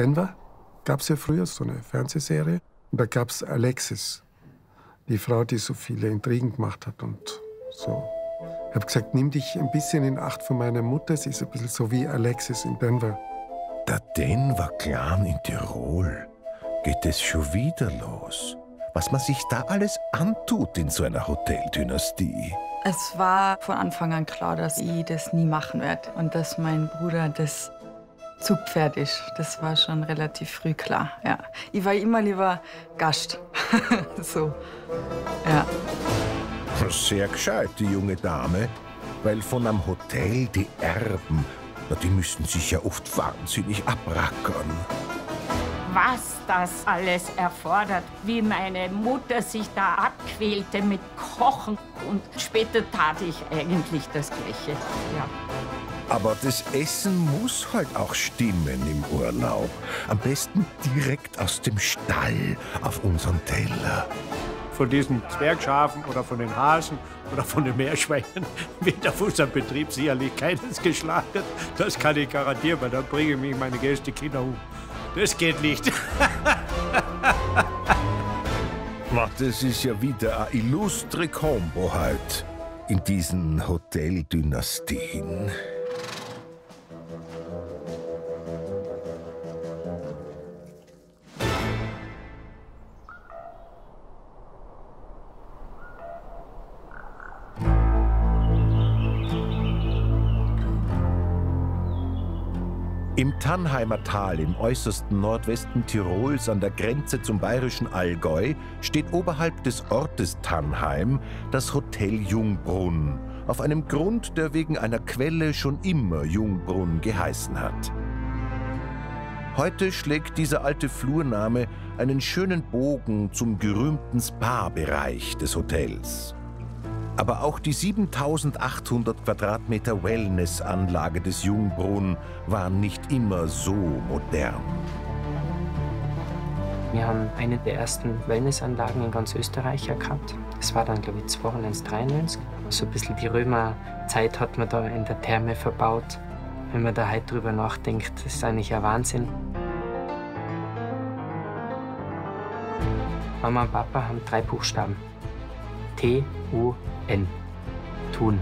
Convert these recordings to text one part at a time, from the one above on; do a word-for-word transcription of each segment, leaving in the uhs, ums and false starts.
Denver gab es ja früher so eine Fernsehserie. Und da gab es Alexis, die Frau, die so viele Intrigen gemacht hat und so. Ich habe gesagt, nimm dich ein bisschen in Acht von meiner Mutter. Sie ist ein bisschen so wie Alexis in Denver. Der Denver-Clan in Tirol. Geht es schon wieder los? Was man sich da alles antut in so einer Hoteldynastie. Es war von Anfang an klar, dass ich das nie machen werde und dass mein Bruder das Zugpferd ist. Das war schon relativ früh klar. Ja. Ich war immer lieber Gast. So. Ja. Sehr gescheit, die junge Dame. Weil von einem Hotel die Erben, na, die müssten sich ja oft wahnsinnig abrackern. Was das alles erfordert, wie meine Mutter sich da abquälte mit Kochen. Und später tat ich eigentlich das Gleiche. Ja. Aber das Essen muss halt auch stimmen im Urlaub. Am besten direkt aus dem Stall auf unseren Teller. Von diesen Zwergschafen oder von den Hasen oder von den Meerschweinen wird auf unserem Betrieb sicherlich keines geschlachtet. Das kann ich garantieren, weil dann bringe ich mich meine Gäste Kinder um. Das geht nicht. Das ist ja wieder eine illustre Kombo halt in diesen Hoteldynastien. Im Tannheimer Tal im äußersten Nordwesten Tirols an der Grenze zum bayerischen Allgäu steht oberhalb des Ortes Tannheim das Hotel Jungbrunn, auf einem Grund, der wegen einer Quelle schon immer Jungbrunn geheißen hat. Heute schlägt dieser alte Flurname einen schönen Bogen zum gerühmten Spa-Bereich des Hotels. Aber auch die siebentausendachthundert Quadratmeter Wellnessanlage des Jungbrunn war nicht immer so modern. Wir haben eine der ersten Wellnessanlagen in ganz Österreich gehabt. Das war dann, glaube ich, zweiundneunzig, dreiundneunzig. So ein bisschen die Römerzeit hat man da in der Therme verbaut. Wenn man da heute drüber nachdenkt, das ist eigentlich ein Wahnsinn. Mama und Papa haben drei Buchstaben. T U N. Tun.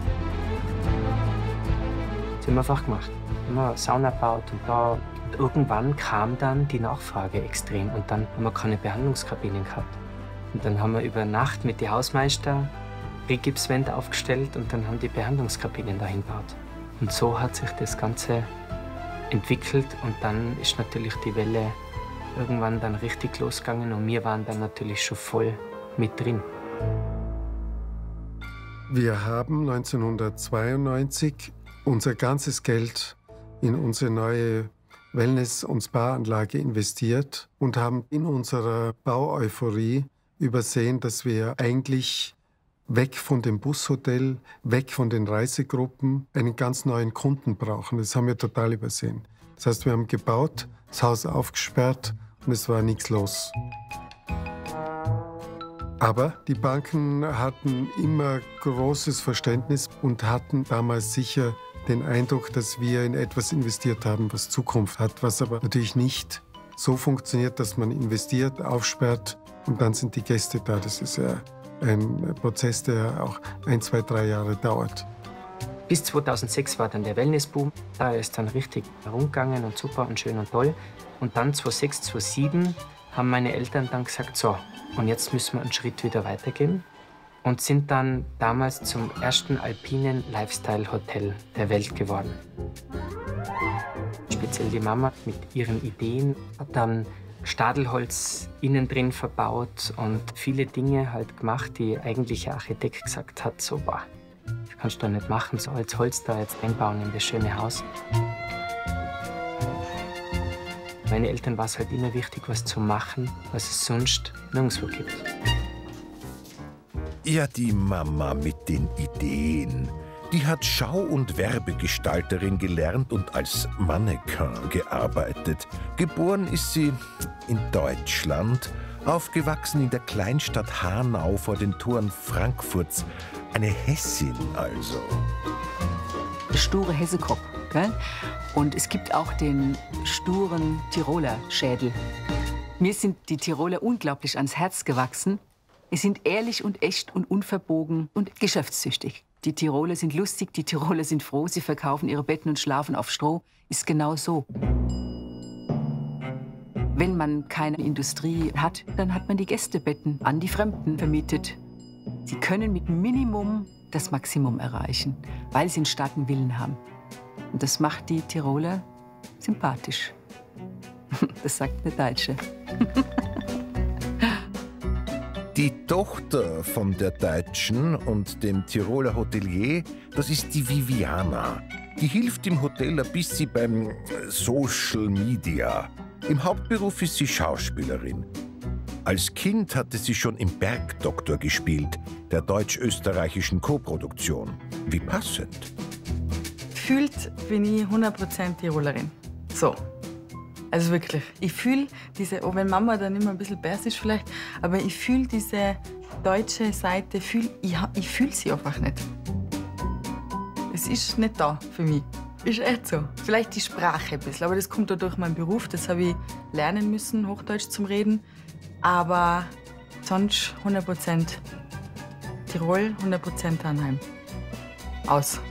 Das haben wir einfach gemacht. Wir haben eine Sauna gebaut und da. Und irgendwann kam dann die Nachfrage extrem und dann haben wir keine Behandlungskabinen gehabt. Und dann haben wir über Nacht mit den Hausmeister Rigipswände aufgestellt und dann haben die Behandlungskabinen dahin gebaut. Und so hat sich das Ganze entwickelt und dann ist natürlich die Welle irgendwann dann richtig losgegangen und wir waren dann natürlich schon voll mit drin. Wir haben neunzehnhundertzweiundneunzig unser ganzes Geld in unsere neue Wellness- und Spa-Anlage investiert und haben in unserer Baueuphorie übersehen, dass wir eigentlich weg von dem Bushotel, weg von den Reisegruppen einen ganz neuen Kunden brauchen. Das haben wir total übersehen. Das heißt, wir haben gebaut, das Haus aufgesperrt und es war nichts los. Aber die Banken hatten immer großes Verständnis und hatten damals sicher den Eindruck, dass wir in etwas investiert haben, was Zukunft hat, was aber natürlich nicht so funktioniert, dass man investiert, aufsperrt und dann sind die Gäste da. Das ist ja ein Prozess, der auch ein, zwei, drei Jahre dauert. Bis zweitausendsechs war dann der Wellnessboom. Da ist dann richtig herumgegangen und super und schön und toll. Und dann zweitausendsechs, zweitausendsieben haben meine Eltern dann gesagt, so, und jetzt müssen wir einen Schritt wieder weitergehen. Und sind dann damals zum ersten alpinen Lifestyle-Hotel der Welt geworden. Speziell die Mama mit ihren Ideen hat dann Stadelholz innen drin verbaut und viele Dinge halt gemacht, die eigentlich der Architekt gesagt hat, so, boah, das kannst du doch nicht machen, so als Holz da jetzt einbauen in das schöne Haus. Meine Eltern war es halt immer wichtig, was zu machen, was es sonst nirgendwo gibt. Ja, die Mama mit den Ideen. Die hat Schau- und Werbegestalterin gelernt und als Mannequin gearbeitet. Geboren ist sie in Deutschland, aufgewachsen in der Kleinstadt Hanau vor den Toren Frankfurts. Eine Hessin also. sture Hessekopf. Gell? Und es gibt auch den sturen Tiroler Schädel. Mir sind die Tiroler unglaublich ans Herz gewachsen. Sie sind ehrlich und echt und unverbogen und geschäftstüchtig. Die Tiroler sind lustig, die Tiroler sind froh, sie verkaufen ihre Betten und schlafen auf Stroh. Ist genau so. Wenn man keine Industrie hat, dann hat man die Gästebetten an die Fremden vermietet. Sie können mit Minimum das Maximum erreichen, weil sie einen starken Willen haben. Und das macht die Tiroler sympathisch. Das sagt eine Deutsche. Die Tochter von der Deutschen und dem Tiroler Hotelier, das ist die Viviana. Die hilft im Hotel ein bisschen beim Social Media. Im Hauptberuf ist sie Schauspielerin. Als Kind hatte sie schon im Bergdoktor gespielt, der deutsch-österreichischen Koproduktion. Wie passend. Gefühlt bin ich hundert Prozent Tirolerin. So. Also wirklich. Ich fühle diese, auch wenn Mama dann immer ein bisschen persisch vielleicht, aber ich fühle diese deutsche Seite, fühl, ich, ich fühle sie einfach nicht. Es ist nicht da für mich. Ist echt so. Vielleicht die Sprache ein bisschen, aber das kommt auch durch meinen Beruf. Das habe ich lernen müssen, Hochdeutsch zum Reden. Aber sonst hundert Prozent Tirol, hundert Prozent Tannheim. Aus.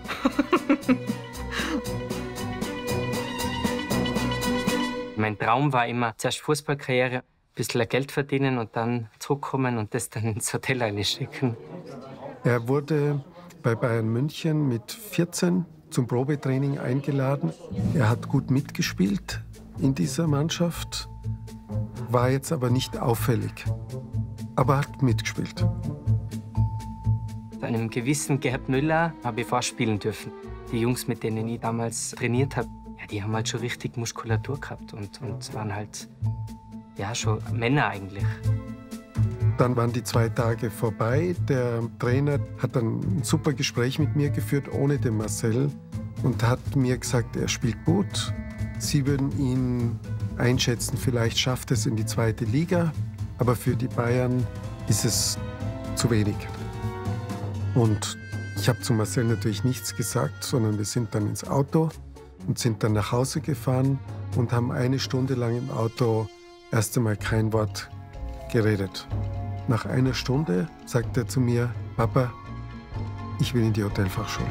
Mein Traum war immer, zuerst Fußballkarriere, ein bisschen Geld verdienen und dann zurückkommen und das dann ins Hotel einschicken. Er wurde bei Bayern München mit vierzehn zum Probetraining eingeladen. Er hat gut mitgespielt in dieser Mannschaft, war jetzt aber nicht auffällig, aber hat mitgespielt. Bei einem gewissen Gerhard Müller habe ich vorspielen dürfen. Die Jungs, mit denen ich damals trainiert habe, ja, die haben halt schon richtig Muskulatur gehabt und, und waren halt ja, schon Männer eigentlich. Dann waren die zwei Tage vorbei. Der Trainer hat dann ein super Gespräch mit mir geführt, ohne den Marcel, und hat mir gesagt, er spielt gut. Sie würden ihn einschätzen, vielleicht schafft es in die zweite Liga, aber für die Bayern ist es zu wenig. Und ich habe zu Marcel natürlich nichts gesagt, sondern wir sind dann ins Auto und sind dann nach Hause gefahren und haben eine Stunde lang im Auto erst einmal kein Wort geredet. Nach einer Stunde sagt er zu mir, Papa, ich will in die Hotelfachschule.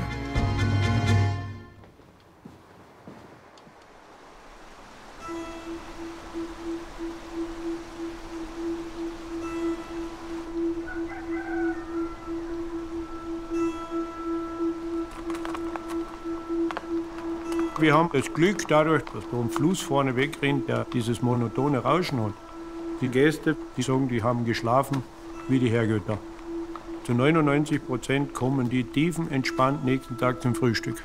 Wir haben das Glück dadurch, dass da ein Fluss vorne wegrennt, der dieses monotone Rauschen hat. Die Gäste, die sagen, die haben geschlafen wie die Herrgötter. Zu neunundneunzig Prozent kommen die tiefenentspannt nächsten Tag zum Frühstück.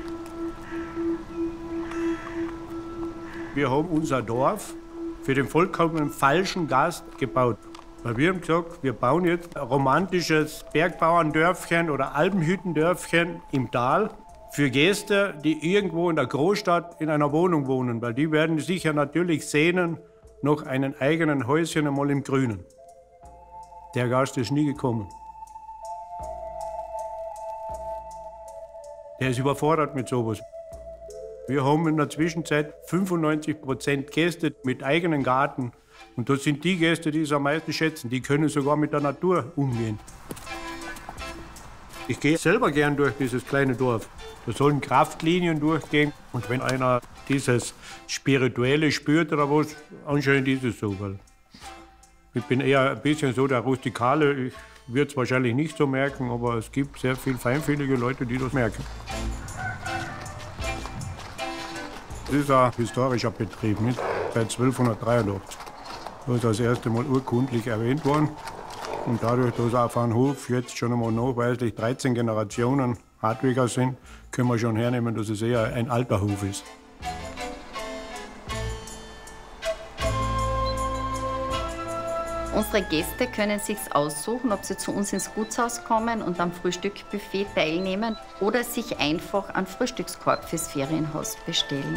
Wir haben unser Dorf für den vollkommen falschen Gast gebaut. Weil wir haben gesagt, wir bauen jetzt ein romantisches Bergbauerndörfchen oder Alpenhüttendörfchen im Tal für Gäste, die irgendwo in der Großstadt in einer Wohnung wohnen. Weil die werden sich ja natürlich sehnen nach einem eigenen Häuschen einmal im Grünen. Der Gast ist nie gekommen. Der ist überfordert mit sowas. Wir haben in der Zwischenzeit fünfundneunzig Prozent Gäste mit eigenem Garten. Und das sind die Gäste, die es am meisten schätzen. Die können sogar mit der Natur umgehen. Ich gehe selber gern durch dieses kleine Dorf. Da sollen Kraftlinien durchgehen. Und wenn einer dieses Spirituelle spürt oder was, anscheinend ist es so. Weil ich bin eher ein bisschen so der Rustikale. Ich würde es wahrscheinlich nicht so merken, aber es gibt sehr viele feinfühlige Leute, die das merken. Das ist ein historischer Betrieb, mit seit zwölfhundertdreiundachtzig. Da ist das erste Mal urkundlich erwähnt worden. Und dadurch, dass auf einem Hof jetzt schon einmal nachweislich dreizehn Generationen Hartwiger sind, können wir schon hernehmen, dass es eher ein alter Hof ist. Unsere Gäste können sich aussuchen, ob sie zu uns ins Gutshaus kommen und am Frühstücksbuffet teilnehmen oder sich einfach einen Frühstückskorb fürs Ferienhaus bestellen.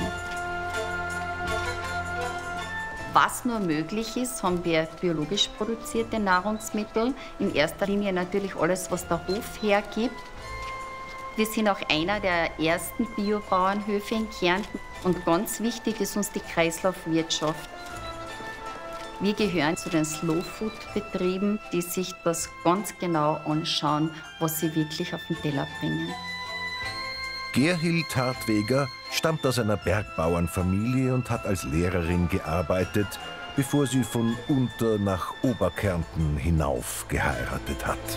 Was nur möglich ist, haben wir biologisch produzierte Nahrungsmittel. In erster Linie natürlich alles, was der Hof hergibt. Wir sind auch einer der ersten Biobauernhöfe in Kärnten. Und ganz wichtig ist uns die Kreislaufwirtschaft. Wir gehören zu den Slow-Food-Betrieben, die sich das ganz genau anschauen, was sie wirklich auf den Teller bringen. Gerhild Hartweger stammt aus einer Bergbauernfamilie und hat als Lehrerin gearbeitet, bevor sie von Unter nach Oberkärnten hinauf geheiratet hat.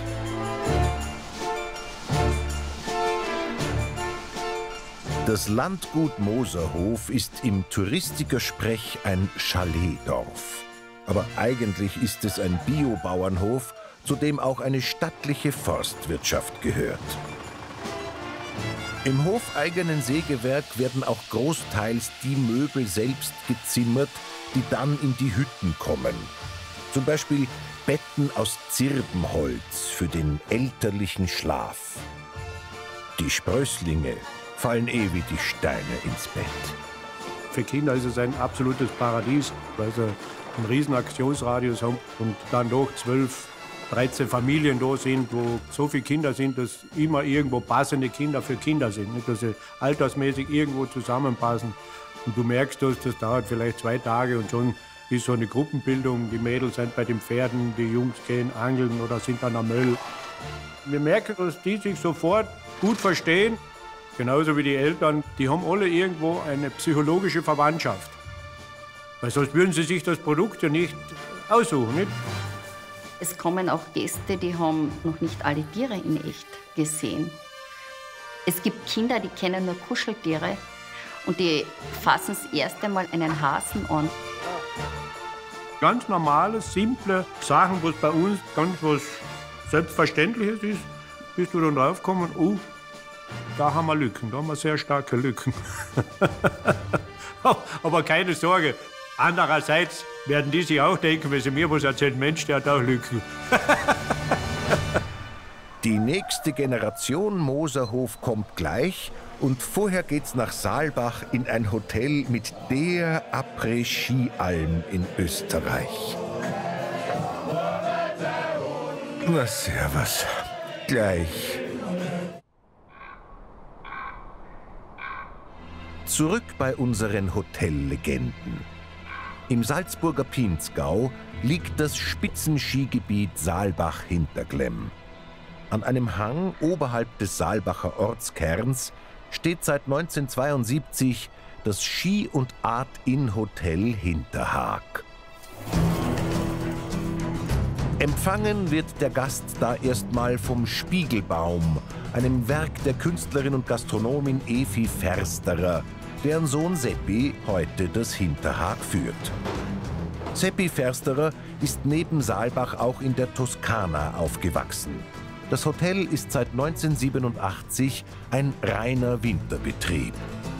Das Landgut Moserhof ist im Touristiker-Sprech ein Chaletdorf. Aber eigentlich ist es ein Biobauernhof, zu dem auch eine stattliche Forstwirtschaft gehört. Im hofeigenen Sägewerk werden auch großteils die Möbel selbst gezimmert, die dann in die Hütten kommen. Zum Beispiel Betten aus Zirbenholz für den elterlichen Schlaf. Die Sprösslinge fallen eh wie die Steine ins Bett. Für Kinder ist es ein absolutes Paradies, weil sie einen riesen Aktionsradius haben und dann noch zwölf, dreizehn Familien da sind, wo so viele Kinder sind, dass immer irgendwo passende Kinder für Kinder sind. Nicht, dass sie altersmäßig irgendwo zusammenpassen. Und du merkst, dass das dauert vielleicht zwei Tage und schon ist so eine Gruppenbildung. Die Mädels sind bei den Pferden, die Jungs gehen angeln oder sind dann am Müll. Wir merken, dass die sich sofort gut verstehen. Genauso wie die Eltern, die haben alle irgendwo eine psychologische Verwandtschaft. Weil sonst würden sie sich das Produkt ja nicht aussuchen, nicht? Es kommen auch Gäste, die haben noch nicht alle Tiere in echt gesehen. Es gibt Kinder, die kennen nur Kuscheltiere und die fassen das erste Mal einen Hasen an. Ganz normale, simple Sachen, was bei uns ganz was Selbstverständliches ist, bist du dann draufgekommen, oh, da haben wir Lücken, da haben wir sehr starke Lücken. Aber keine Sorge, andererseits werden die sich auch denken, wenn sie mir was erzählen, Mensch, der hat auch Lücken. Die nächste Generation Moserhof kommt gleich und vorher geht's nach Saalbach in ein Hotel mit der Après-Ski-Alm in Österreich. Na servus, gleich. Zurück bei unseren Hotellegenden. Im Salzburger Pinzgau liegt das Spitzenskigebiet Saalbach-Hinterglemm. An einem Hang oberhalb des Saalbacher Ortskerns steht seit neunzehnhundertzweiundsiebzig das Ski- und Art-In-Hotel Hinterhaag. Empfangen wird der Gast da erstmal vom Spiegelbaum, einem Werk der Künstlerin und Gastronomin Evi Fersterer, deren Sohn Seppi heute das Hinterhaag führt. Seppi Fersterer ist neben Saalbach auch in der Toskana aufgewachsen. Das Hotel ist seit neunzehnhundertsiebenundachtzig ein reiner Winterbetrieb.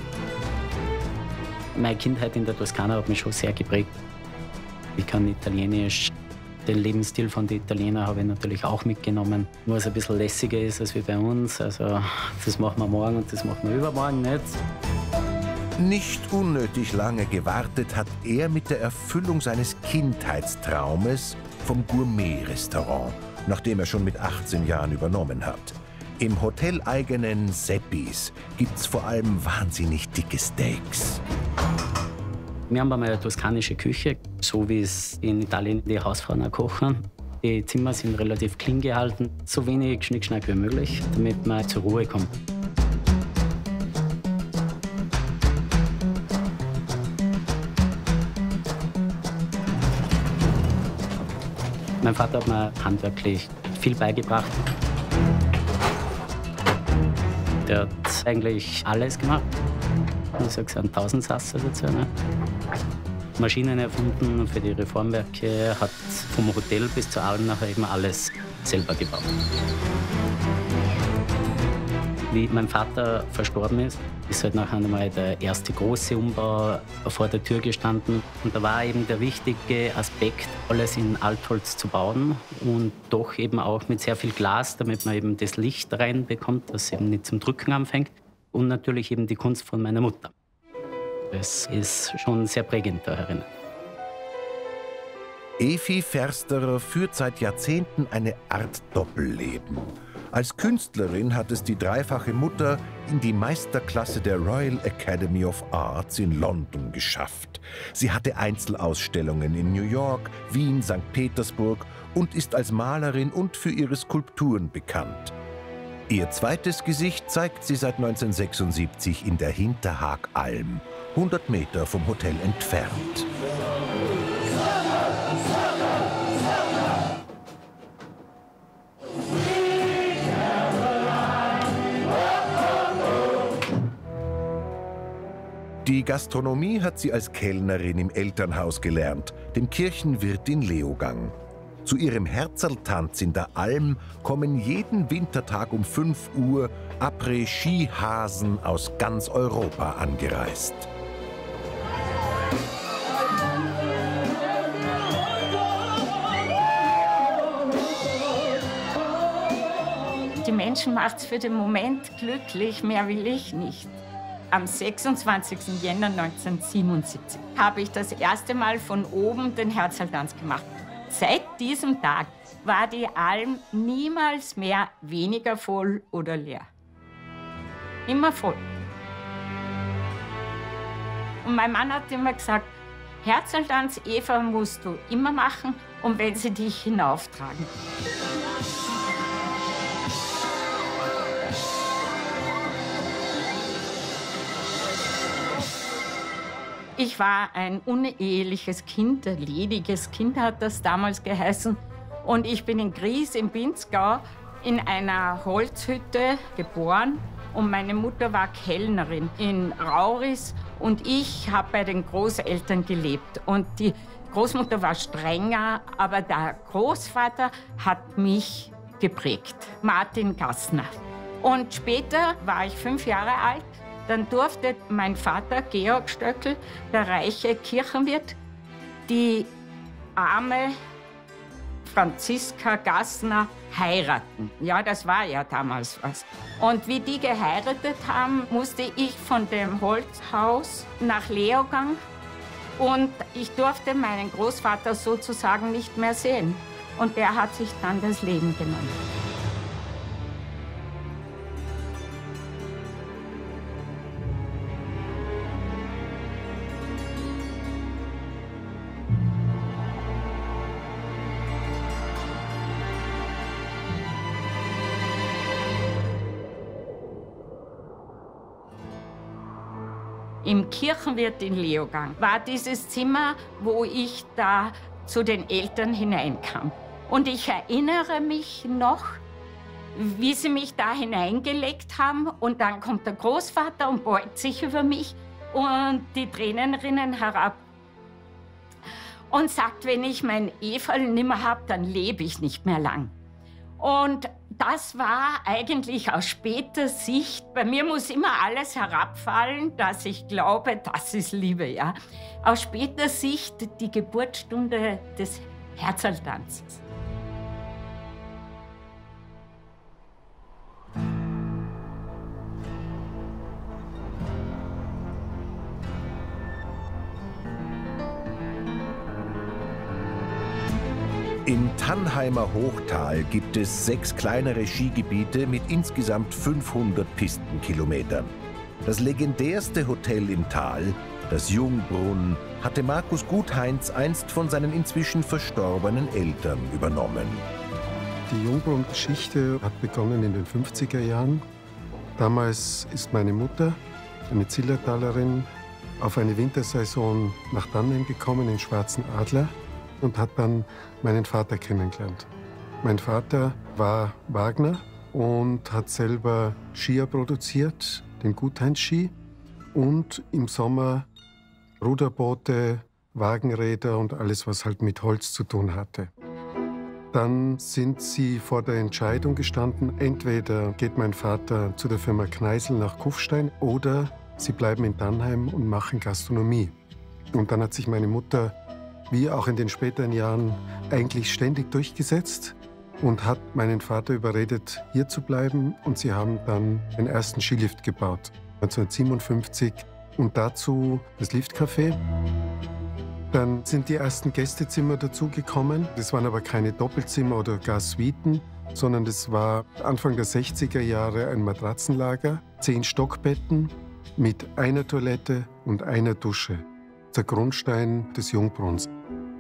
Meine Kindheit in der Toskana hat mich schon sehr geprägt. Ich kann Italienisch. Den Lebensstil von den Italienern habe ich natürlich auch mitgenommen. Nur es ein bisschen lässiger ist als wie bei uns. Also das machen wir morgen und das machen wir übermorgen nicht. Nicht unnötig lange gewartet hat er mit der Erfüllung seines Kindheitstraumes vom Gourmet-Restaurant, nachdem er schon mit achtzehn Jahren übernommen hat. Im hoteleigenen Seppis gibt's vor allem wahnsinnig dicke Steaks. Wir haben einmal eine toskanische Küche, so wie es in Italien die Hausfrauen auch kochen. Die Zimmer sind relativ clean gehalten, so wenig Schnickschnack wie möglich, damit man zur Ruhe kommt. Mein Vater hat mir handwerklich viel beigebracht. Der hat eigentlich alles gemacht. Ich sage, es sind Tausendsasser dazu. Ne? Maschinen erfunden für die Reformwerke, hat vom Hotel bis zur Alm nachher eben alles selber gebaut. Wie mein Vater verstorben ist, ist halt nachher einmal der erste große Umbau vor der Tür gestanden. Und da war eben der wichtige Aspekt, alles in Altholz zu bauen und doch eben auch mit sehr viel Glas, damit man eben das Licht reinbekommt, das eben nicht zum Drücken anfängt. Und natürlich eben die Kunst von meiner Mutter. Es ist schon sehr prägend da herin. Evi Fersterer führt seit Jahrzehnten eine Art Doppelleben. Als Künstlerin hat es die dreifache Mutter in die Meisterklasse der Royal Academy of Arts in London geschafft. Sie hatte Einzelausstellungen in New York, Wien, Sankt Petersburg und ist als Malerin und für ihre Skulpturen bekannt. Ihr zweites Gesicht zeigt sie seit neunzehnhundertsechsundsiebzig in der Hinterhaagalm, hundert Meter vom Hotel entfernt. Die Gastronomie hat sie als Kellnerin im Elternhaus gelernt, dem Kirchenwirt in Leogang. Zu ihrem Herzerltanz in der Alm kommen jeden Wintertag um fünf Uhr Après-Ski-Hasen aus ganz Europa angereist. Die Menschen macht es für den Moment glücklich, mehr will ich nicht. Am sechsundzwanzigsten Jänner neunzehnhundertsiebenundsiebzig habe ich das erste Mal von oben den Herzerltanz gemacht. Seit diesem Tag war die Alm niemals mehr weniger voll oder leer. Immer voll. Und mein Mann hat immer gesagt, Herzerltanz, Eva, musst du immer machen, und wenn sie dich hinauftragen. Ich war ein uneheliches Kind, ein lediges Kind hat das damals geheißen. Und ich bin in Gries im Pinzgau in einer Holzhütte geboren. Und meine Mutter war Kellnerin in Rauris und ich habe bei den Großeltern gelebt. Und die Großmutter war strenger, aber der Großvater hat mich geprägt, Martin Gassner. Und später war ich fünf Jahre alt. Dann durfte mein Vater, Georg Stöckl, der reiche Kirchenwirt, die arme Franziska Gassner heiraten. Ja, das war ja damals was. Und wie die geheiratet haben, musste ich von dem Holzhaus nach Leogang. Und ich durfte meinen Großvater sozusagen nicht mehr sehen. Und der hat sich dann das Leben genommen. Im Kirchenwirt in Leogang war dieses Zimmer, wo ich da zu den Eltern hineinkam. Und ich erinnere mich noch, wie sie mich da hineingelegt haben. Und dann kommt der Großvater und beugt sich über mich und die Tränen rinnen herab. Und sagt, wenn ich mein Eferl nimmer habe, dann lebe ich nicht mehr lang. Und das war eigentlich aus später Sicht, bei mir muss immer alles herabfallen, dass ich glaube, das ist Liebe, ja. Aus später Sicht die Geburtsstunde des Herzerltanzes. Im Tannheimer Hochtal gibt es sechs kleinere Skigebiete mit insgesamt fünfhundert Pistenkilometern. Das legendärste Hotel im Tal, das Jungbrunn, hatte Markus Gutheinz einst von seinen inzwischen verstorbenen Eltern übernommen. Die Jungbrunn-Geschichte hat begonnen in den fünfziger Jahren. Damals ist meine Mutter, eine Zillertalerin, auf eine Wintersaison nach Tannheim gekommen, in Schwarzen Adler, und hat dann meinen Vater kennengelernt. Mein Vater war Wagner und hat selber Skier produziert, den Gutheinz-Ski, und im Sommer Ruderboote, Wagenräder und alles, was halt mit Holz zu tun hatte. Dann sind sie vor der Entscheidung gestanden, entweder geht mein Vater zu der Firma Kneisel nach Kufstein oder sie bleiben in Tannheim und machen Gastronomie. Und dann hat sich meine Mutter, wie auch in den späteren Jahren, eigentlich ständig durchgesetzt und hat meinen Vater überredet, hier zu bleiben. Und sie haben dann den ersten Skilift gebaut, neunzehnhundertsiebenundfünfzig, und dazu das Liftcafé. Dann sind die ersten Gästezimmer dazugekommen. Das waren aber keine Doppelzimmer oder gar Suiten, sondern das war Anfang der sechziger Jahre ein Matratzenlager, zehn Stockbetten mit einer Toilette und einer Dusche. Der Grundstein des Jungbrunns.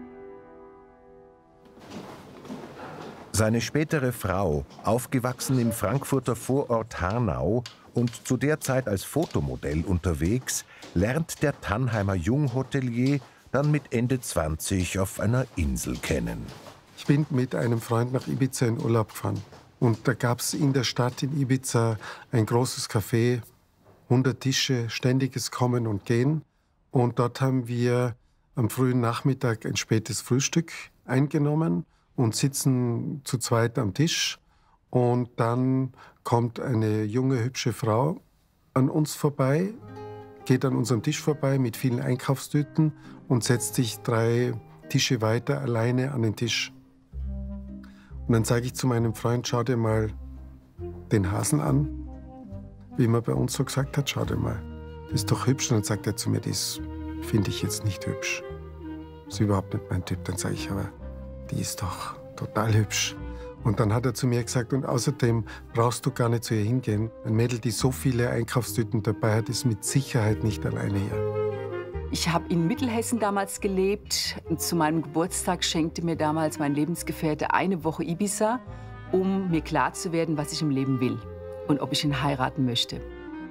Seine spätere Frau, aufgewachsen im Frankfurter Vorort Hanau und zu der Zeit als Fotomodell unterwegs, lernt der Tannheimer Junghotelier dann mit Ende zwanzig auf einer Insel kennen. Ich bin mit einem Freund nach Ibiza in Urlaub gefahren. Und da gab es in der Stadt in Ibiza ein großes Café, hundert Tische, ständiges Kommen und Gehen. Und dort haben wir am frühen Nachmittag ein spätes Frühstück eingenommen und sitzen zu zweit am Tisch. Und dann kommt eine junge, hübsche Frau an uns vorbei, geht an unserem Tisch vorbei mit vielen Einkaufstüten und setzt sich drei Tische weiter alleine an den Tisch. Und dann sage ich zu meinem Freund, schau dir mal den Hasen an, wie man bei uns so gesagt hat, schau dir mal, das ist doch hübsch. Und dann sagt er zu mir, das finde ich jetzt nicht hübsch. Das ist überhaupt nicht mein Typ. Dann sage ich, aber die ist doch total hübsch. Und dann hat er zu mir gesagt, und außerdem brauchst du gar nicht zu ihr hingehen. Ein Mädel, die so viele Einkaufstüten dabei hat, ist mit Sicherheit nicht alleine hier. Ich habe in Mittelhessen damals gelebt. Und zu meinem Geburtstag schenkte mir damals mein Lebensgefährte eine Woche Ibiza, um mir klar zu werden, was ich im Leben will und ob ich ihn heiraten möchte.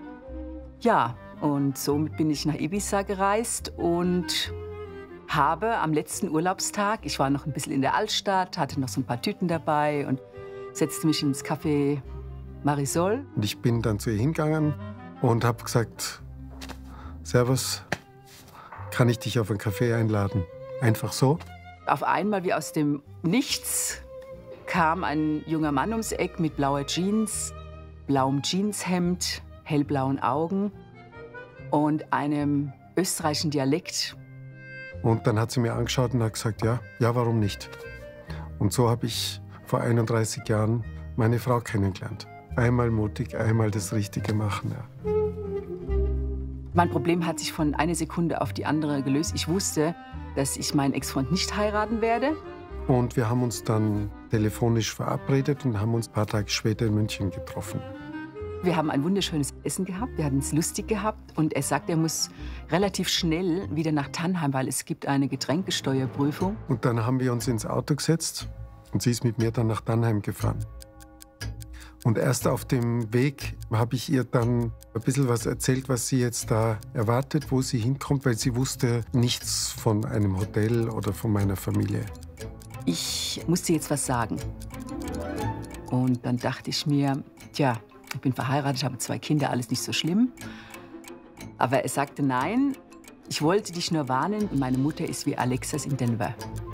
Ja, und somit bin ich nach Ibiza gereist und habe am letzten Urlaubstag, ich war noch ein bisschen in der Altstadt, hatte noch so ein paar Tüten dabei und setzte mich ins Café Marisol. Und ich bin dann zu ihr hingegangen und habe gesagt, Servus, kann ich dich auf einen Kaffee einladen? Einfach so? Auf einmal wie aus dem Nichts kam ein junger Mann ums Eck mit blauer Jeans, blauem Jeanshemd, hellblauen Augen und einem österreichischen Dialekt. Und dann hat sie mir angeschaut und hat gesagt, ja, ja, warum nicht? Und so habe ich vor einunddreißig Jahren meine Frau kennengelernt. Einmal mutig, einmal das Richtige machen. Ja. Mein Problem hat sich von einer Sekunde auf die andere gelöst. Ich wusste, dass ich meinen Ex-Freund nicht heiraten werde. Und wir haben uns dann telefonisch verabredet und haben uns ein paar Tage später in München getroffen. Wir haben ein wunderschönes Essen gehabt, wir hatten es lustig gehabt. Und er sagt, er muss relativ schnell wieder nach Tannheim, weil es gibt eine Getränkesteuerprüfung. Und dann haben wir uns ins Auto gesetzt und sie ist mit mir dann nach Tannheim gefahren. Und erst auf dem Weg habe ich ihr dann ein bisschen was erzählt, was sie jetzt da erwartet, wo sie hinkommt, weil sie wusste nichts von einem Hotel oder von meiner Familie. Ich musste jetzt was sagen. Und dann dachte ich mir, tja, ich bin verheiratet, habe zwei Kinder, alles nicht so schlimm. Aber er sagte, nein, ich wollte dich nur warnen, meine Mutter ist wie Alexas in Denver.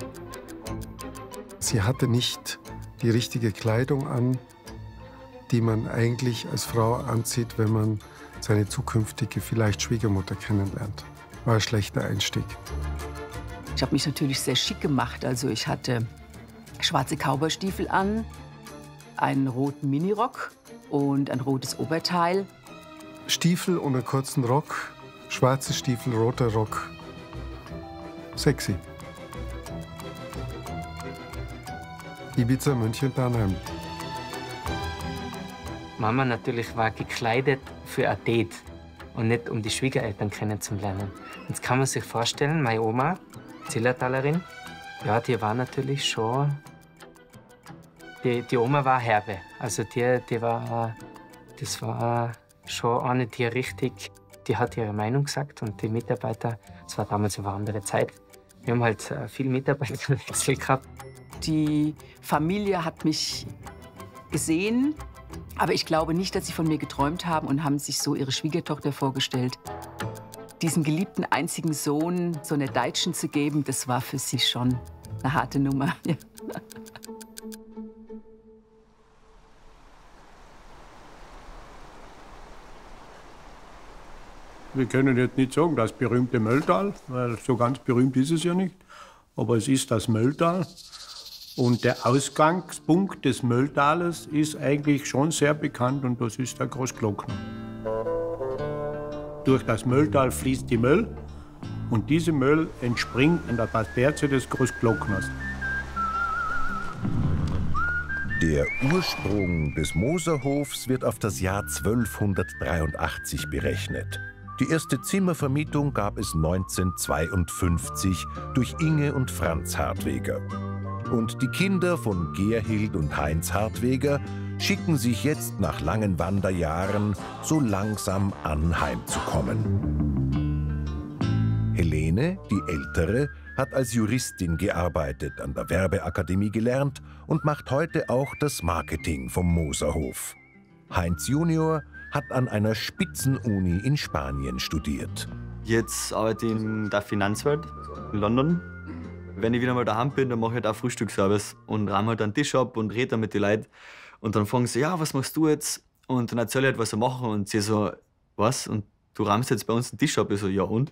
Sie hatte nicht die richtige Kleidung an, die man eigentlich als Frau anzieht, wenn man seine zukünftige, vielleicht Schwiegermutter kennenlernt. War ein schlechter Einstieg. Ich habe mich natürlich sehr schick gemacht. Also ich hatte schwarze Cowboystiefel an, einen roten Minirock und ein rotes Oberteil. Stiefel und einen kurzen Rock, schwarze Stiefel, roter Rock. Sexy. Ibiza, München, Tannheim. Mama natürlich war gekleidet für ein Date und nicht um die Schwiegereltern kennenzulernen. Jetzt kann man sich vorstellen, meine Oma, Zillertalerin, ja, die war natürlich schon, die, die Oma war herbe. Also die, die war, das war schon eine, die richtig, die hat ihre Meinung gesagt und die Mitarbeiter, es war damals eine andere Zeit, wir haben halt viel Mitarbeiterwechsel gehabt. Die Familie hat mich gesehen, aber ich glaube nicht, dass sie von mir geträumt haben und haben sich so ihre Schwiegertochter vorgestellt. Diesen geliebten einzigen Sohn so einer Deutschen zu geben, das war für sie schon eine harte Nummer. Ja. Wir können jetzt nicht sagen, das berühmte Mölltal, weil so ganz berühmt ist es ja nicht. Aber es ist das Mölltal. Und der Ausgangspunkt des Mölltales ist eigentlich schon sehr bekannt und das ist der Großglockner. Durch das Mölltal fließt die Möll und diese Möll entspringt an der Parterre des Großglockners. Der Ursprung des Moserhofs wird auf das Jahr zwölfhundertdreiundachtzig berechnet. Die erste Zimmervermietung gab es neunzehnhundertzweiundfünfzig durch Inge und Franz Hartweger. Und die Kinder von Gerhild und Heinz Hartweger schicken sich jetzt nach langen Wanderjahren so langsam an, heimzukommen. Helene, die Ältere, hat als Juristin gearbeitet, an der Werbeakademie gelernt und macht heute auch das Marketing vom Moserhof. Heinz Junior hat an einer Spitzenuni in Spanien studiert. Jetzt arbeite ich in der Finanzwelt in London. Wenn ich wieder mal daheim bin, dann mache ich halt auch Frühstücksservice und räume halt einen Tisch ab und rede dann mit den Leuten. Und dann fragen sie, ja, was machst du jetzt? Und dann erzähle ich halt, was sie machen. Und sie so, was? Und du räumst jetzt bei uns den Tisch ab? Ich so, ja und?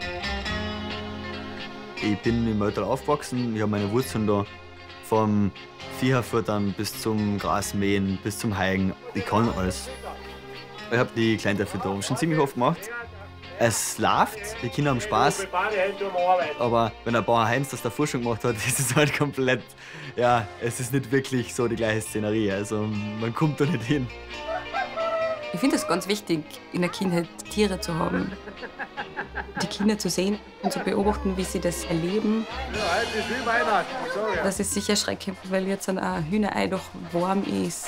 Ich bin im Mölltal aufgewachsen, ich habe meine Wurzeln da. Vom Viecherfüttern bis zum Grasmähen, bis zum Heigen. Ich kann alles. Ich habe die Kleintierfütterung schon ziemlich oft gemacht. Es läuft, die Kinder haben Spaß. Aber wenn der Bauer Heinz das davor schon gemacht hat, ist es halt komplett, ja, es ist nicht wirklich so die gleiche Szenerie. Also man kommt da nicht hin. Ich finde es ganz wichtig, in der Kindheit Tiere zu haben. Die Kinder zu sehen und zu beobachten, wie sie das erleben. Das ist sicher schrecklich, weil jetzt ein Hühnerei doch warm ist.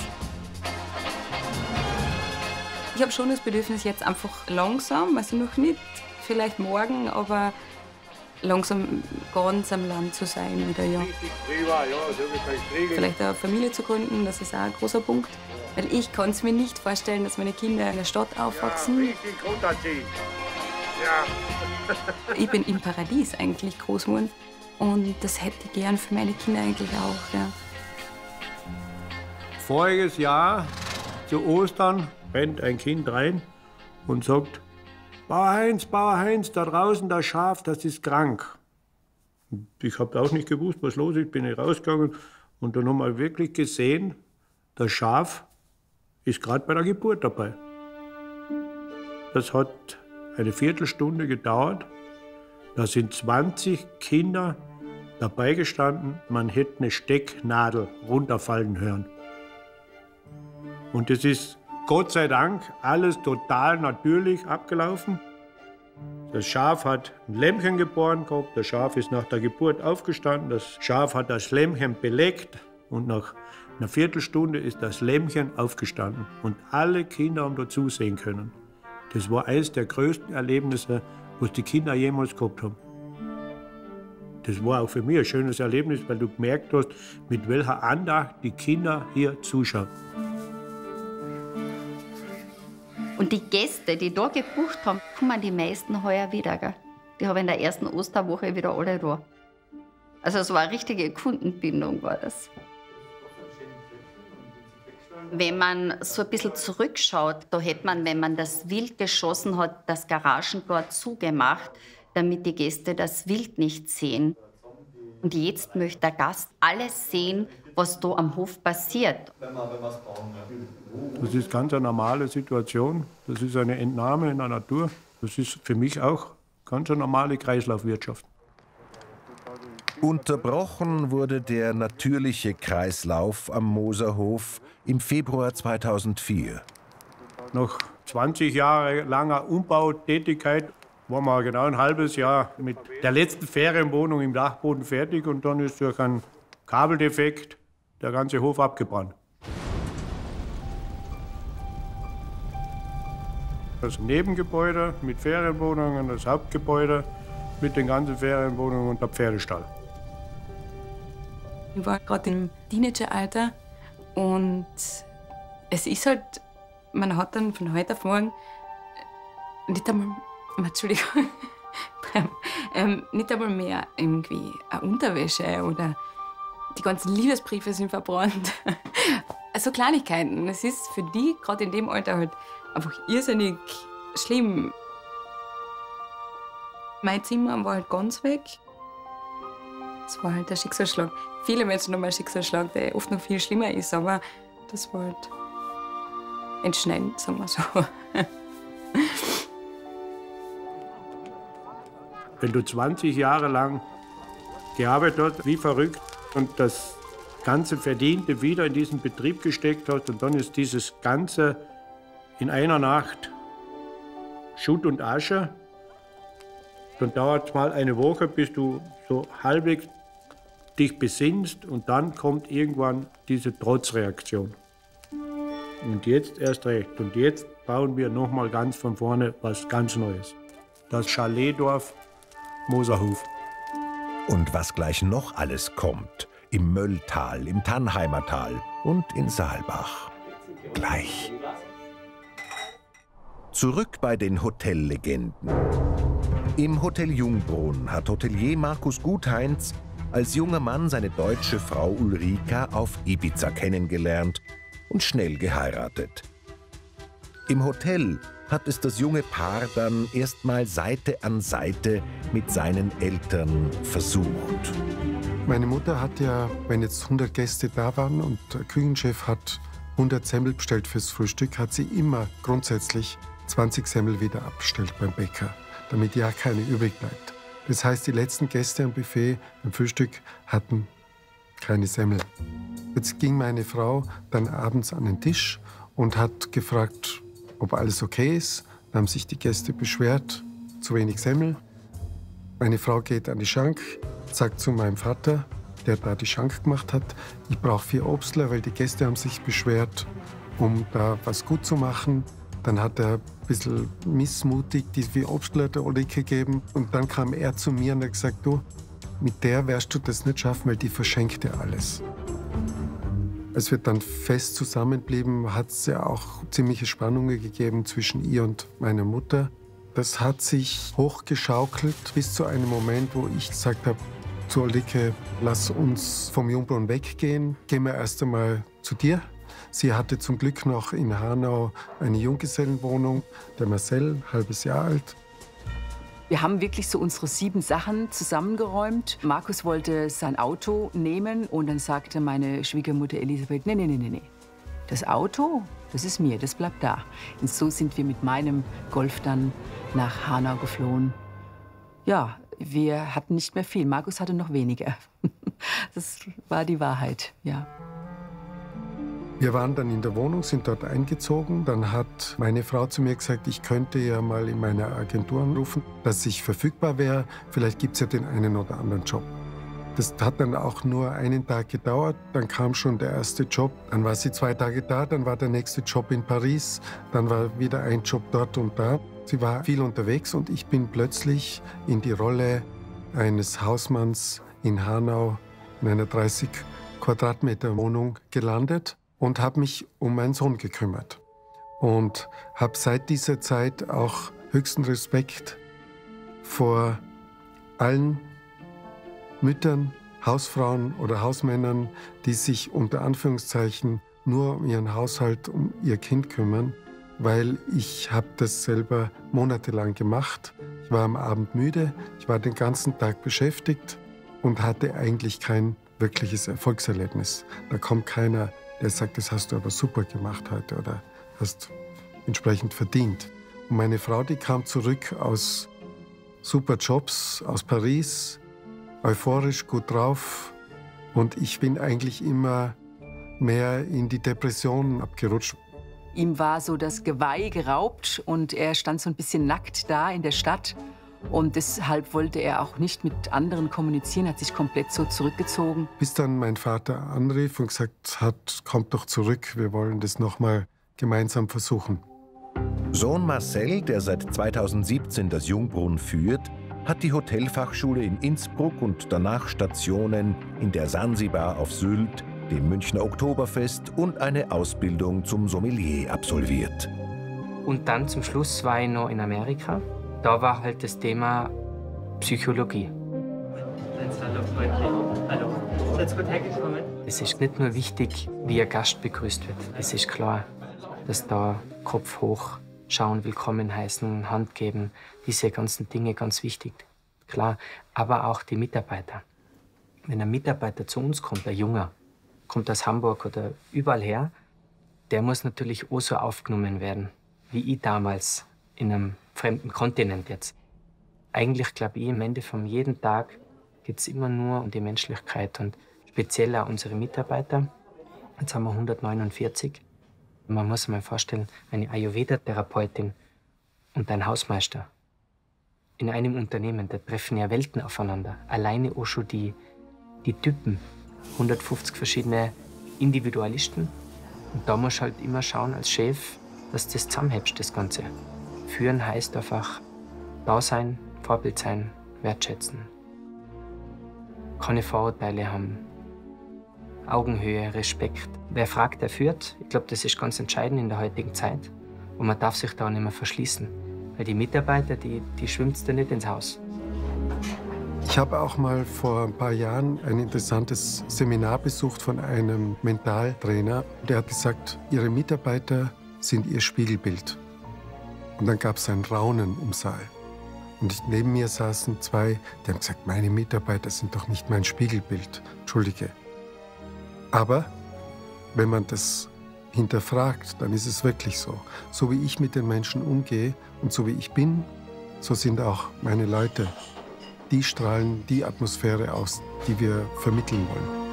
Ich habe schon das Bedürfnis, jetzt einfach langsam, also noch nicht vielleicht morgen, aber langsam ganz am Land zu sein wieder, ja. Vielleicht eine Familie zu gründen, das ist auch ein großer Punkt. Weil ich kann es mir nicht vorstellen, dass meine Kinder in der Stadt aufwachsen. Ich bin im Paradies eigentlich groß geworden und das hätte ich gern für meine Kinder eigentlich auch, ja. Voriges Jahr zu Ostern rennt ein Kind rein und sagt, Bauer Heinz, Bauer Heinz, da draußen das Schaf, das ist krank. Ich habe auch nicht gewusst, was los ist, bin ich rausgegangen und dann haben wir wirklich gesehen, das Schaf ist gerade bei der Geburt dabei. Das hat eine Viertelstunde gedauert. Da sind zwanzig Kinder dabei gestanden. Man hätte eine Stecknadel runterfallen hören. Und das ist Gott sei Dank alles total natürlich abgelaufen. Das Schaf hat ein Lämmchen geboren gehabt. Das Schaf ist nach der Geburt aufgestanden. Das Schaf hat das Lämmchen beleckt. Und nach einer Viertelstunde ist das Lämmchen aufgestanden. Und alle Kinder haben da zusehen können. Das war eines der größten Erlebnisse, was die Kinder jemals gehabt haben. Das war auch für mich ein schönes Erlebnis, weil du gemerkt hast, mit welcher Andacht die Kinder hier zuschauen. Und die Gäste, die da gebucht haben, kommen die meisten heuer wieder. Gell? Die haben in der ersten Osterwoche wieder alle da. Also es war eine richtige Kundenbindung, war das. Wenn man so ein bisschen zurückschaut, da hätte man, wenn man das Wild geschossen hat, das Garagentor zugemacht, damit die Gäste das Wild nicht sehen. Und jetzt möchte der Gast alles sehen, was da am Hof passiert. Das ist ganz eine normale Situation. Das ist eine Entnahme in der Natur. Das ist für mich auch ganz eine normale Kreislaufwirtschaft. Unterbrochen wurde der natürliche Kreislauf am Moserhof im Februar zweitausendvier. Nach zwanzig Jahren langer Umbautätigkeit waren wir genau ein halbes Jahr mit der letzten Ferienwohnung im Dachboden fertig und dann ist durch einen Kabeldefekt der ganze Hof abgebrannt. Das Nebengebäude mit Ferienwohnungen, das Hauptgebäude mit den ganzen Ferienwohnungen und der Pferdestall. Ich war gerade im Teenageralter und es ist halt, man hat dann von heute auf morgen nicht einmal, Entschuldigung, ähm, nicht einmal mehr irgendwie eine Unterwäsche oder die ganzen Liebesbriefe sind verbrannt. Also Kleinigkeiten. Es ist für die, gerade in dem Alter, halt einfach irrsinnig schlimm. Mein Zimmer war halt ganz weg. Das war halt der Schicksalsschlag. Viele Menschen haben einen Schicksalsschlag, der oft noch viel schlimmer ist, aber das war halt entschneidend, sagen wir so. Wenn du zwanzig Jahre lang gearbeitet hast, wie verrückt, und das ganze Verdiente wieder in diesen Betrieb gesteckt hat und dann ist dieses Ganze in einer Nacht Schutt und Asche. Dann dauert es mal eine Woche, bis du so halbwegs dich besinnst und dann kommt irgendwann diese Trotzreaktion. Und jetzt erst recht. Und jetzt bauen wir noch mal ganz von vorne was ganz Neues. Das Chaletdorf Moserhof. Und was gleich noch alles kommt, im Mölltal, im Tannheimer Tal und in Saalbach. Gleich. Zurück bei den Hotellegenden. Im Hotel Jungbrunn hat Hotelier Markus Gutheinz als junger Mann seine deutsche Frau Ulrika auf Ibiza kennengelernt und schnell geheiratet. Im Hotel hat es das junge Paar dann erstmal Seite an Seite mit seinen Eltern versucht. Meine Mutter hat ja, wenn jetzt hundert Gäste da waren und der Küchenchef hat hundert Semmel bestellt fürs Frühstück, hat sie immer grundsätzlich zwanzig Semmel wieder abbestellt beim Bäcker, damit ja keine übrig bleibt. Das heißt, die letzten Gäste am Buffet beim Frühstück hatten keine Semmel. Jetzt ging meine Frau dann abends an den Tisch und hat gefragt, ob alles okay ist. Dann haben sich die Gäste beschwert, zu wenig Semmel. Meine Frau geht an die Schank, sagt zu meinem Vater, der da die Schank gemacht hat, ich brauche vier Obstler, weil die Gäste haben sich beschwert, um da was gut zu machen. Dann hat er ein bisschen missmutig die vier Obstler der Ulrike gegeben. Und dann kam er zu mir und hat gesagt, du, mit der wirst du das nicht schaffen, weil die verschenkt dir alles. Als wir dann fest zusammenblieben, hat es ja auch ziemliche Spannungen gegeben zwischen ihr und meiner Mutter. Das hat sich hochgeschaukelt bis zu einem Moment, wo ich gesagt habe, zu Ulrike, lass uns vom Jungbrunn weggehen, gehen wir erst einmal zu dir. Sie hatte zum Glück noch in Hanau eine Junggesellenwohnung, der Marcel, halbes Jahr alt. Wir haben wirklich so unsere sieben Sachen zusammengeräumt. Markus wollte sein Auto nehmen und dann sagte meine Schwiegermutter Elisabeth, nee, nee, nee, nee. Das Auto, das ist mir, das bleibt da. Und so sind wir mit meinem Golf dann nach Hanau geflohen. Ja, wir hatten nicht mehr viel. Markus hatte noch weniger. Das war die Wahrheit, ja. Wir waren dann in der Wohnung, sind dort eingezogen. Dann hat meine Frau zu mir gesagt, ich könnte ja mal in meiner Agentur anrufen, dass ich verfügbar wäre. Vielleicht gibt es ja den einen oder anderen Job. Das hat dann auch nur einen Tag gedauert. Dann kam schon der erste Job. Dann war sie zwei Tage da, dann war der nächste Job in Paris. Dann war wieder ein Job dort und da. Sie war viel unterwegs und ich bin plötzlich in die Rolle eines Hausmanns in Hanau in einer dreißig Quadratmeter Wohnung gelandet und habe mich um meinen Sohn gekümmert. Und habe seit dieser Zeit auch höchsten Respekt vor allen Müttern, Hausfrauen oder Hausmännern, die sich unter Anführungszeichen nur um ihren Haushalt, um ihr Kind kümmern, weil ich habe das selber monatelang gemacht. Ich war am Abend müde, ich war den ganzen Tag beschäftigt und hatte eigentlich kein wirkliches Erfolgserlebnis. Da kommt keiner, der sagt, das hast du aber super gemacht heute oder hast entsprechend verdient. Und meine Frau, die kam zurück aus super Jobs, aus Paris, euphorisch, gut drauf. Und ich bin eigentlich immer mehr in die Depression abgerutscht. Ihm war so das Geweih geraubt und er stand so ein bisschen nackt da in der Stadt. Und deshalb wollte er auch nicht mit anderen kommunizieren, hat sich komplett so zurückgezogen. Bis dann mein Vater anrief und gesagt hat, kommt doch zurück, wir wollen das noch mal gemeinsam versuchen. Sohn Marcel, der seit zweitausendsiebzehn das Jungbrunn führt, hat die Hotelfachschule in Innsbruck und danach Stationen in der Sansibar auf Sylt, dem Münchner Oktoberfest und eine Ausbildung zum Sommelier absolviert. Und dann zum Schluss war ich noch in Amerika. Da war halt das Thema Psychologie. Es ist nicht nur wichtig, wie ein Gast begrüßt wird. Es ist klar, dass da Kopf hoch schauen, willkommen heißen, Hand geben, diese ganzen Dinge ganz wichtig. Klar, aber auch die Mitarbeiter. Wenn ein Mitarbeiter zu uns kommt, ein Junger, kommt aus Hamburg oder überall her, der muss natürlich auch so aufgenommen werden, wie ich damals in einem fremden Kontinent jetzt. Eigentlich glaube ich, am Ende von jedem Tag geht es immer nur um die Menschlichkeit. Und speziell auch unsere Mitarbeiter. Jetzt haben wir hundertneunundvierzig. Man muss sich mal vorstellen, eine Ayurveda-Therapeutin und ein Hausmeister in einem Unternehmen, da treffen ja Welten aufeinander. Alleine auch schon die, die Typen, hundertfünfzig verschiedene Individualisten. Und da musst du halt immer schauen als Chef, dass du das zusammenhältst, das Ganze. Führen heißt einfach da sein, Vorbild sein, wertschätzen. Keine Vorurteile haben. Augenhöhe, Respekt. Wer fragt, der führt. Ich glaube, das ist ganz entscheidend in der heutigen Zeit. Und man darf sich da nicht mehr verschließen. Weil die Mitarbeiter, die, die schwimmt da nicht ins Haus. Ich habe auch mal vor ein paar Jahren ein interessantes Seminar besucht von einem Mentaltrainer. Der hat gesagt, Ihre Mitarbeiter sind Ihr Spiegelbild. Und dann gab es ein Raunen im Saal. Und neben mir saßen zwei, die haben gesagt, meine Mitarbeiter sind doch nicht mein Spiegelbild. Entschuldige. Aber wenn man das hinterfragt, dann ist es wirklich so. So wie ich mit den Menschen umgehe und so wie ich bin, so sind auch meine Leute. Die strahlen die Atmosphäre aus, die wir vermitteln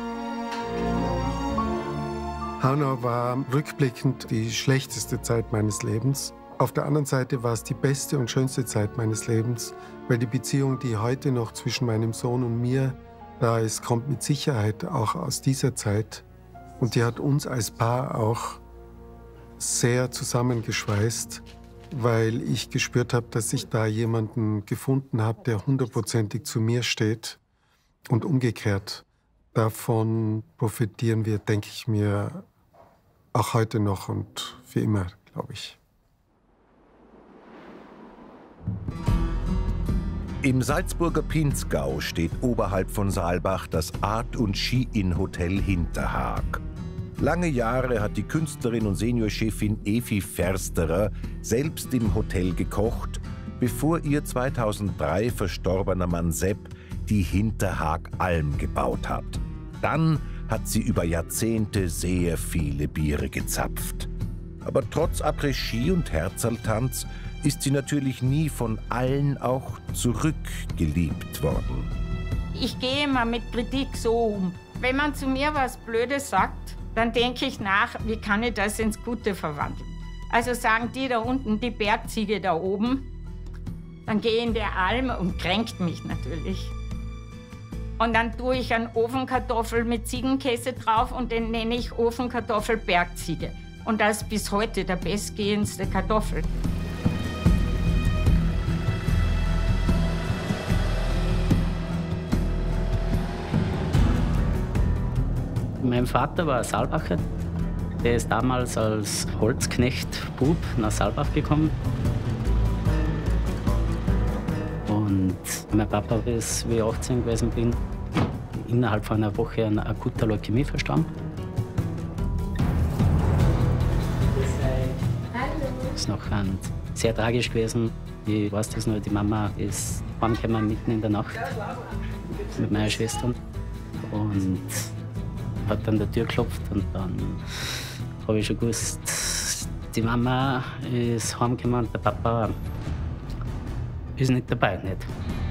wollen. Hanau war rückblickend die schlechteste Zeit meines Lebens. Auf der anderen Seite war es die beste und schönste Zeit meines Lebens, weil die Beziehung, die heute noch zwischen meinem Sohn und mir da ist, kommt mit Sicherheit auch aus dieser Zeit. Und die hat uns als Paar auch sehr zusammengeschweißt, weil ich gespürt habe, dass ich da jemanden gefunden habe, der hundertprozentig zu mir steht. Und umgekehrt, davon profitieren wir, denke ich mir, auch heute noch und für immer, glaube ich. Im Salzburger Pinzgau steht oberhalb von Saalbach das Art- und Ski-In-Hotel Hinterhaag. Lange Jahre hat die Künstlerin und Seniorchefin Evi Fersterer selbst im Hotel gekocht, bevor ihr zweitausenddrei verstorbener Mann Sepp die Hinterhaag Alm gebaut hat. Dann hat sie über Jahrzehnte sehr viele Biere gezapft. Aber trotz Après-Ski und Herzaltanz ist sie natürlich nie von allen auch zurückgeliebt worden. Ich gehe immer mit Kritik so um. Wenn man zu mir was Blödes sagt, dann denke ich nach, wie kann ich das ins Gute verwandeln. Also sagen die da unten, die Bergziege da oben, dann gehe ich in der Alm und kränkt mich natürlich. Und dann tue ich einen Ofenkartoffel mit Ziegenkäse drauf und den nenne ich Ofenkartoffel Bergziege. Und das ist bis heute der bestgehendste Kartoffel. Mein Vater war ein Saalbacher. Der ist damals als Holzknecht-Bub nach Saalbach gekommen. Und mein Papa ist, wie ich achtzehn gewesen bin, innerhalb von einer Woche an akuter Leukämie verstorben. Das ist noch ein, sehr tragisch gewesen. Ich weiß das nur, die Mama ist heimgekommen mitten in der Nacht mit meiner Schwester. Und hat an der Tür geklopft und dann habe ich schon gewusst, die Mama ist heimgekommen und der Papa ist nicht dabei. Nicht.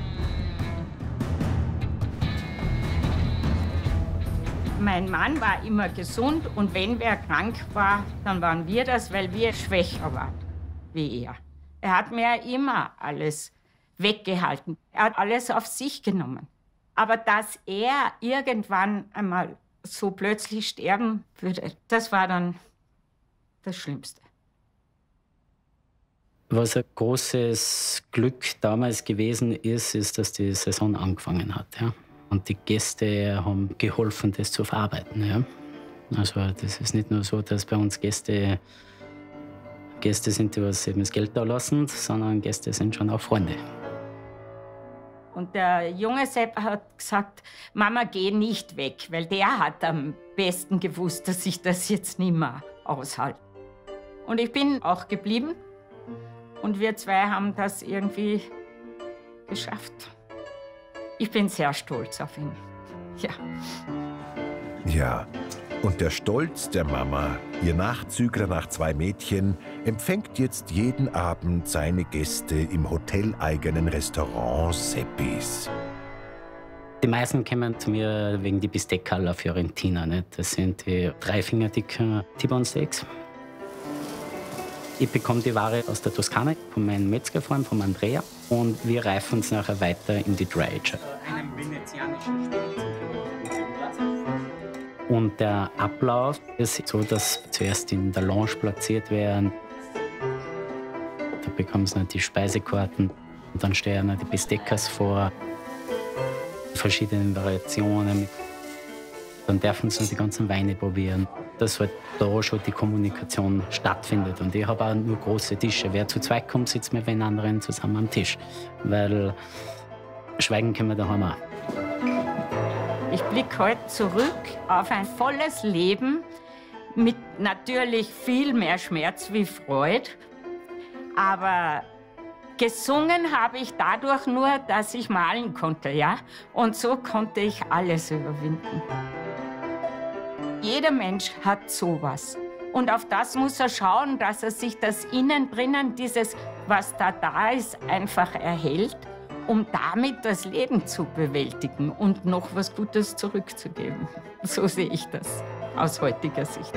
Mein Mann war immer gesund und wenn wer krank war, dann waren wir das, weil wir schwächer waren wie er. Er hat mir immer alles weggehalten. Er hat alles auf sich genommen. Aber dass er irgendwann einmal so plötzlich sterben würde, das war dann das Schlimmste. Was ein großes Glück damals gewesen ist, ist, dass die Saison angefangen hat. Ja? Und die Gäste haben geholfen, das zu verarbeiten. Ja? Also das ist nicht nur so, dass bei uns Gäste, Gäste sind, die was eben das Geld da lassen, sondern Gäste sind schon auch Freunde. Und der junge Sepp hat gesagt, Mama, geh nicht weg, weil der hat am besten gewusst, dass ich das jetzt nicht mehr aushalte. Und ich bin auch geblieben und wir zwei haben das irgendwie geschafft. Ich bin sehr stolz auf ihn. Ja. Ja, und der Stolz der Mama, ihr Nachzügler nach zwei Mädchen, empfängt jetzt jeden Abend seine Gäste im hoteleigenen Restaurant Seppis. Die meisten kommen zu mir wegen die Bistecca alla Fiorentina. Nicht? Das sind die drei Finger dicken T-Bone Steaks. Ich bekomme die Ware aus der Toskana von meinem Metzgerfreund, von Andrea. Und wir reifen uns nachher weiter in die Dry Age. Und der Ablauf ist so, dass zuerst in der Lounge platziert werden. Da bekommen sie noch die Speisekarten. Und dann stellen noch die Bisteccas vor. Verschiedene Variationen. Dann dürfen sie noch die ganzen Weine probieren. Dass halt da schon die Kommunikation stattfindet. Und ich habe auch nur große Tische. Wer zu zweit kommt, sitzt mit den anderen zusammen am Tisch. Weil schweigen können wir daheim auch. Ich blicke heute zurück auf ein volles Leben mit natürlich viel mehr Schmerz wie Freude. Aber gesungen habe ich dadurch nur, dass ich malen konnte, ja? Und so konnte ich alles überwinden. Jeder Mensch hat sowas. Und auf das muss er schauen, dass er sich das innen drinnen, dieses, was da da ist, einfach erhält, um damit das Leben zu bewältigen und noch was Gutes zurückzugeben. So sehe ich das aus heutiger Sicht.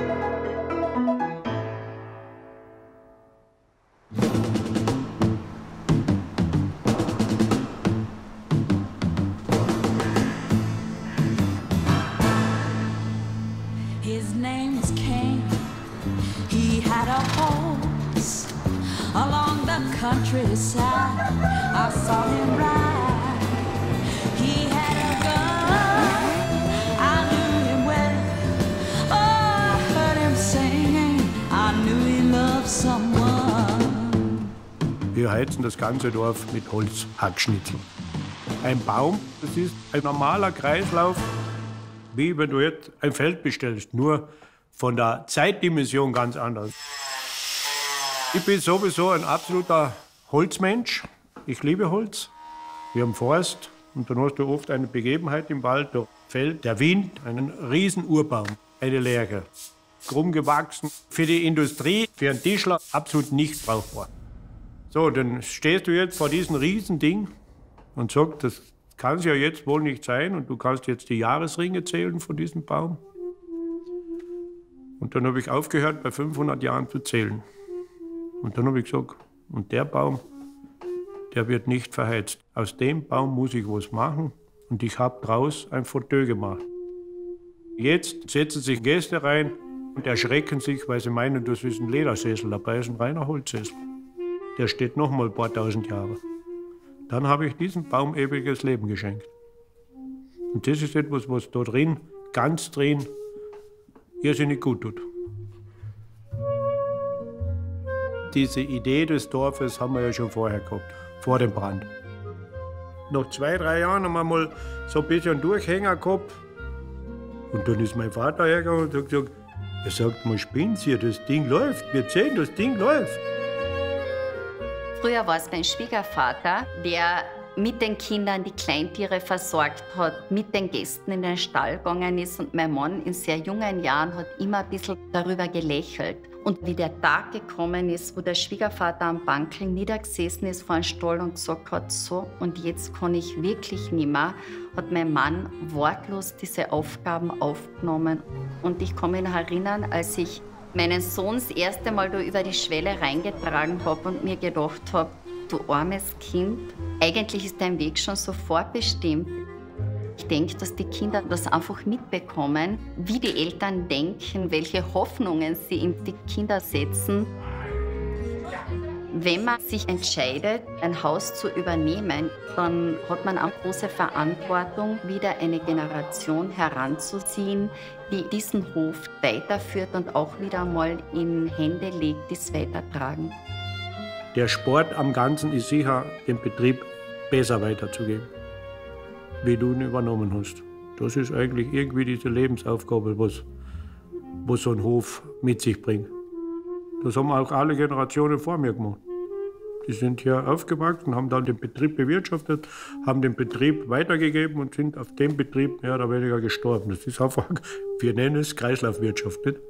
His name's Cain. He had a horse along the countryside. I saw him ride. He had a gun. I knew him well. Oh, I heard him singing. I knew he loved someone. Wir heizen das ganze Dorf mit Holzhackschnitzeln. Ein Baum, das ist ein normaler Kreislauf, wie wenn du jetzt ein Feld bestellst, nur von der Zeitdimension ganz anders. Ich bin sowieso ein absoluter Holzmensch. Ich liebe Holz. Wir haben Forst und dann hast du oft eine Begebenheit im Wald, da fällt der Wind einen riesen Urbaum, eine Lärche. Krumm gewachsen, für die Industrie, für einen Tischler absolut nicht brauchbar. So, dann stehst du jetzt vor diesem riesen Ding und sagst, das kann es ja jetzt wohl nicht sein und du kannst jetzt die Jahresringe zählen von diesem Baum. Und dann habe ich aufgehört, bei fünfhundert Jahren zu zählen. Und dann habe ich gesagt, und der Baum, der wird nicht verheizt. Aus dem Baum muss ich was machen und ich habe draus ein Fauteuil gemacht. Jetzt setzen sich Gäste rein und erschrecken sich, weil sie meinen, das ist ein Ledersessel. Dabei ist ein reiner Holzsessel. Der steht noch mal ein paar tausend Jahre. Dann habe ich diesem Baum ewiges Leben geschenkt. Und das ist etwas, was da drin, ganz drin, irrsinnig gut tut. Diese Idee des Dorfes haben wir ja schon vorher gehabt, vor dem Brand. Nach zwei, drei Jahren haben wir mal so ein bisschen Durchhänger gehabt. Und dann ist mein Vater hergegangen und hat gesagt, er sagt, man spinnt hier, das Ding läuft, wir sehen, das Ding läuft. Früher war es mein Schwiegervater, der mit den Kindern die Kleintiere versorgt hat, mit den Gästen in den Stall gegangen ist. Und mein Mann in sehr jungen Jahren hat immer ein bisschen darüber gelächelt. Und wie der Tag gekommen ist, wo der Schwiegervater am Bankel niedergesessen ist vor dem Stall und gesagt hat, so, und jetzt kann ich wirklich nimmer, hat mein Mann wortlos diese Aufgaben aufgenommen. Und ich kann mich noch erinnern, als ich meinen Sohn das erste Mal da über die Schwelle reingetragen habe und mir gedacht habe, du armes Kind, eigentlich ist dein Weg schon so vorbestimmt. Ich denke, dass die Kinder das einfach mitbekommen, wie die Eltern denken, welche Hoffnungen sie in die Kinder setzen. Wenn man sich entscheidet, ein Haus zu übernehmen, dann hat man eine große Verantwortung, wieder eine Generation heranzuziehen, die diesen Hof weiterführt und auch wieder einmal in Hände legt, die es weitertragen. Der Sport am Ganzen ist sicher, den Betrieb besser weiterzugeben, wie du ihn übernommen hast. Das ist eigentlich irgendwie diese Lebensaufgabe, was, was so ein Hof mit sich bringt. Das haben auch alle Generationen vor mir gemacht. Die sind hier aufgewachsen, haben dann den Betrieb bewirtschaftet, haben den Betrieb weitergegeben und sind auf dem Betrieb mehr oder weniger gestorben. Das ist einfach, wir nennen es Kreislaufwirtschaft, nicht?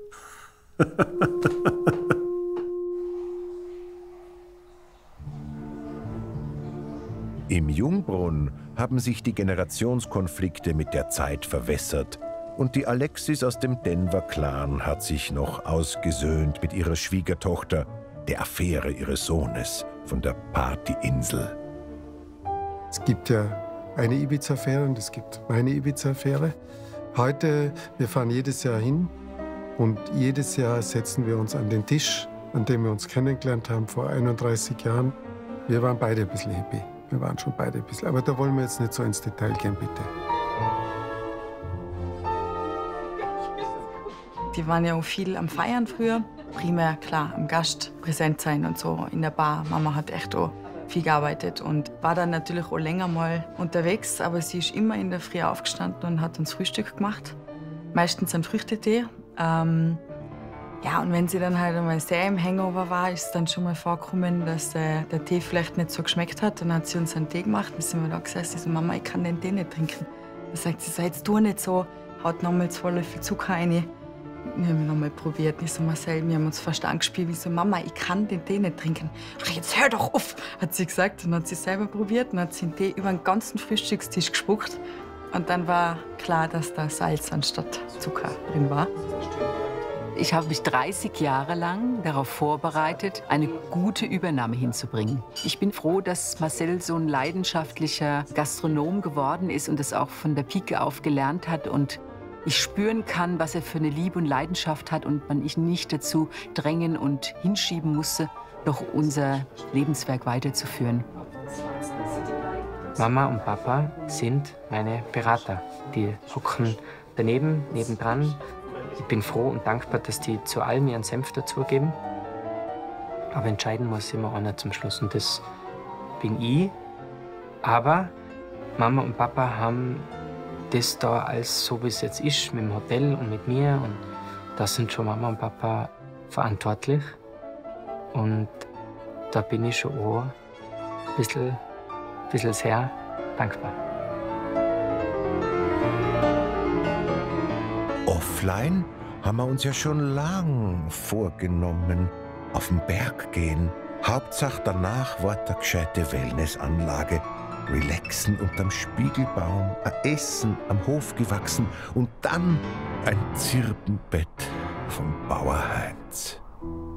Im Jungbrunn haben sich die Generationskonflikte mit der Zeit verwässert und die Alexis aus dem Denver-Clan hat sich noch ausgesöhnt mit ihrer Schwiegertochter, der Affäre ihres Sohnes von der Partyinsel. Es gibt ja eine Ibiza-Affäre und es gibt meine Ibiza-Affäre. Heute, wir fahren jedes Jahr hin und jedes Jahr setzen wir uns an den Tisch, an dem wir uns kennengelernt haben vor einunddreißig Jahren. Wir waren beide ein bisschen happy. Wir waren schon beide ein bisschen. Aber da wollen wir jetzt nicht so ins Detail gehen, bitte. Die waren ja auch viel am Feiern früher. Primär, klar, am Gast präsent sein und so in der Bar. Mama hat echt auch viel gearbeitet und war dann natürlich auch länger mal unterwegs. Aber sie ist immer in der Früh aufgestanden und hat uns Frühstück gemacht. Meistens einen Früchtetee. Ähm, ja, und wenn sie dann halt einmal sehr im Hangover war, ist es dann schon mal vorgekommen, dass äh, der Tee vielleicht nicht so geschmeckt hat. Dann hat sie uns einen Tee gemacht. Dann sind wir da gesessen. Ich so, Mama, ich kann den Tee nicht trinken. Dann sagt sie, so, jetzt tu nicht so. Haut nochmal zwei Löffel Zucker rein. Wir haben noch mal probiert. Ich so, Marcel, wir haben uns fast angespielt. Ich so, Mama, ich kann den Tee nicht trinken. Ach, jetzt hör doch auf, hat sie gesagt. Dann hat sie selber probiert und hat sie den Tee über den ganzen Frühstückstisch gespuckt. Und dann war klar, dass da Salz anstatt Zucker drin war. Ich habe mich dreißig Jahre lang darauf vorbereitet, eine gute Übernahme hinzubringen. Ich bin froh, dass Marcel so ein leidenschaftlicher Gastronom geworden ist und das auch von der Pike auf gelernt hat. Und ich spüren kann, was er für eine Liebe und Leidenschaft hat und man ihn nicht dazu drängen und hinschieben musste, noch unser Lebenswerk weiterzuführen. Mama und Papa sind meine Berater. Die hocken daneben, nebendran. Ich bin froh und dankbar, dass die zu allem ihren Senf dazugeben. Aber entscheiden muss immer einer zum Schluss und das bin ich. Aber Mama und Papa haben das da als so, wie es jetzt ist, mit dem Hotel und mit mir. Und da sind schon Mama und Papa verantwortlich. Und da bin ich schon auch ein bisschen, ein bisschen sehr dankbar. Offline haben wir uns ja schon lang vorgenommen. Auf den Berg gehen. Hauptsache danach war eine gescheite Wellnessanlage. Relaxen unterm Spiegelbaum, ein Essen am Hof gewachsen und dann ein Zirbenbett vom Bauer Heinz.